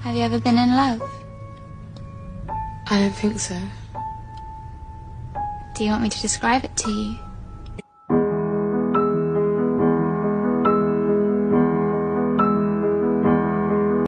Have you ever been in love? I don't think so. Do you want me to describe it to you?